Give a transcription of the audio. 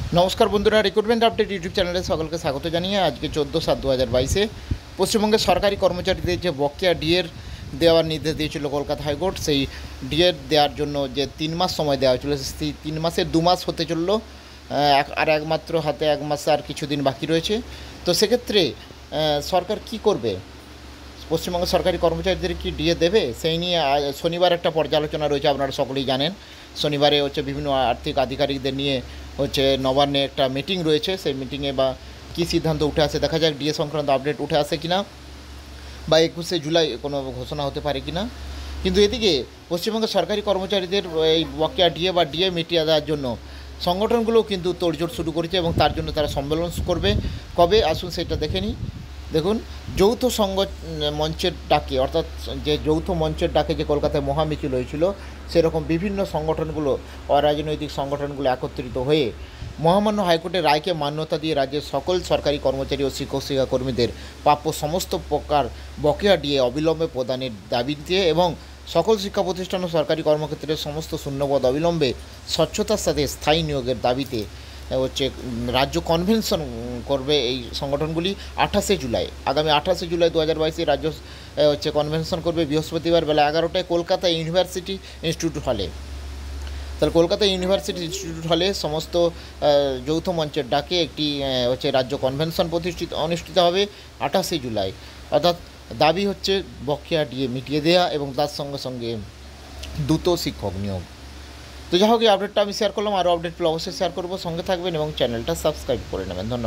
নমস্কার বন্ধুরা, recruitment update YouTube চ্যানেলে সকলকে স্বাগত জানিয়ে আজকে 14/7/2022 পশ্চিমবঙ্গের সরকারি কর্মচারীদের যে বকেয়া ডিএর দেওয়ার নির্দেশ দিয়েছিল কলকাতা হাইকোর্ট, সেই ডিএর দেওয়ার জন্য যে 3 মাস সময় দেওয়া হয়েছিল সেই 3 মাসে 2 মাস হতে চললো। আর একমাত্র হাতে 1 মাস আর কিছুদিন বাকি রয়েছে। তো সেক্ষেত্রে সরকার কি করবে, পশ্চিমবঙ্গের সরকারি কর্মচারীদের কি ডিএ দেবে, সেই নিয়ে শনিবার একটা পর্যালোচনা রয়েছে। আপনারা সকলেই জানেন শনিবারে বিভিন্ন আর্থিক আধিকারিকদের নিয়ে নবান্নে একটা মিটিং রয়েছে। সেই মিটিংয়ে কী সিদ্ধান্ত উঠে আসে দেখা যাক, ডিএ সংক্রান্ত আপডেট উঠে আসে কিনা, বা 21শে জুলাই কোনো ঘোষণা হতে পারে কিনা। কিন্তু এদিকে পশ্চিমবঙ্গের সরকারি কর্মচারীদের এই বকেয়া ডিএ বা ডিএ মিটিয়ে দেওয়ার জন্য সংগঠনগুলোও কিন্তু তোড়জোড় শুরু করেছে এবং তার জন্য তারা সম্মেলন করবে। কবে আসুন সেটা দেখে নিই। দেখুন, যৌথ মঞ্চের ডাকে, অর্থাৎ যে যৌথ মঞ্চের ডাকে যে কলকাতায় মহামিছিল হয়েছিল, সেরকম বিভিন্ন সংগঠনগুলো, অরাজনৈতিক সংগঠনগুলো একত্রিত হয়ে মহামান্য হাইকোর্টের রায়কে মান্যতা দিয়ে রাজ্যের সকল সরকারি কর্মচারী ও শিক্ষক শিক্ষাকর্মীদের প্রাপ্য সমস্ত প্রকার বকেয়া ডিএ অবিলম্বে প্রদানের দাবিতে এবং সকল শিক্ষা প্রতিষ্ঠান ও সরকারি কর্মক্ষেত্রের সমস্ত শূন্যপদ অবিলম্বে স্বচ্ছতার সাথে স্থায়ী নিয়োগের দাবিতে রাজ্য কনভেনশন করবে এই সংগঠনগুলি 28শে জুলাই। আগামী 28শে জুলাই 2022 রাজ্য কনভেনশন করবে বৃহস্পতিবার বেলা 11টায় কলকাতা ইউনিভার্সিটি ইনস্টিটিউট হলে। তাহলে কলকাতা ইউনিভার্সিটি ইনস্টিটিউট হলে সমস্ত যৌথ মঞ্চের ডাকে একটি রাজ্য কনভেনশন অনুষ্ঠিত হবে 28শে জুলাই। অর্থাৎ দাবি হচ্ছে বকেয়া ডিএ মিটিয়ে দেওয়া এবং তার সঙ্গে সঙ্গে দ্রুত শিক্ষক নিয়োগ। তো যাই হোক, এই আপডেটটা আমি শেয়ার করলাম। আরও আপডেট পেলে অবশ্যই শেয়ার করবো, সঙ্গে থাকবেন এবং চ্যানেলটা সাবস্ক্রাইব করে নেবেন। ধন্যবাদ।